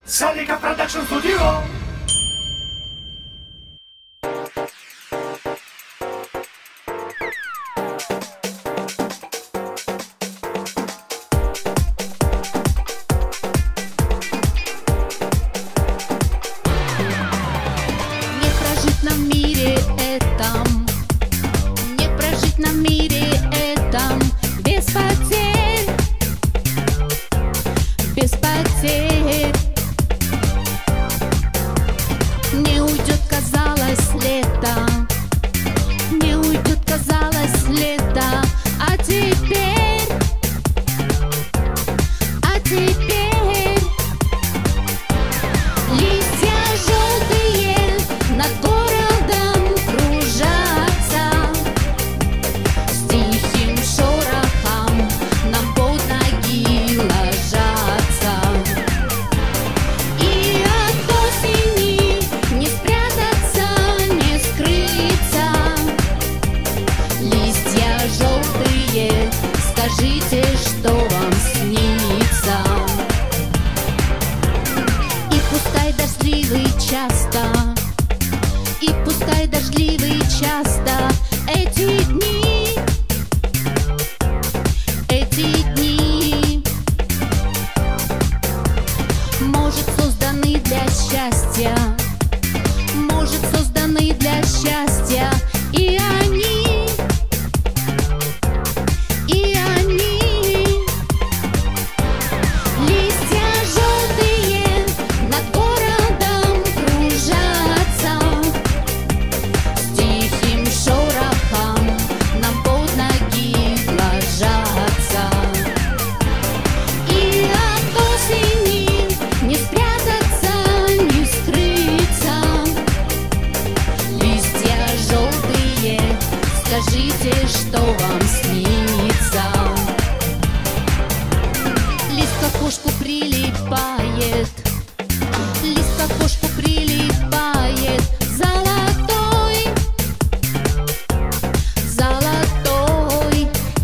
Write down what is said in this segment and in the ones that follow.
Salika Production Studio. Не прожить нам в мире этом, не прожить нам в мире этом без потерь, без потерь. Не уйдет, казалось, лето, не уйдет, казалось, лето, а теперь листья желтые над городом кружатся, с тихим шорохом нам под ноги ложатся. И от осени не спрятаться, не скрыться. Листья желтые, скажите, что вам снится? И пускай дождливый часто, и пускай дождливый часто эти дни, может, созданы для счастья, может, созданы для счастья, и они, листья желтые над городом кружатся, с тихим шорохом нам под ноги ложатся. И от осени не спрятаться, не скрыться. Листья желтые, скажите, что вам снится? Лист к окошку прилипает, лист к окошку прилипает, золотой, золотой,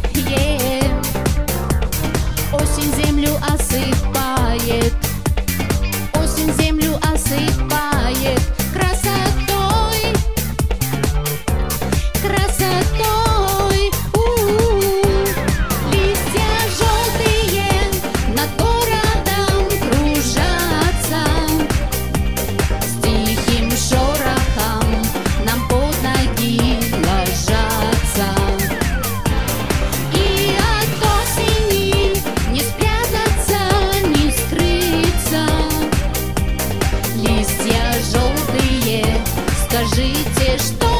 Осень землю осыпает, осень землю осыпает красотой, красотой. Листья желтые над городом кружатся, с тихим шорохом нам под ноги ложатся. И от осени не спрятаться, не скрыться. Листья желтые, скажите, что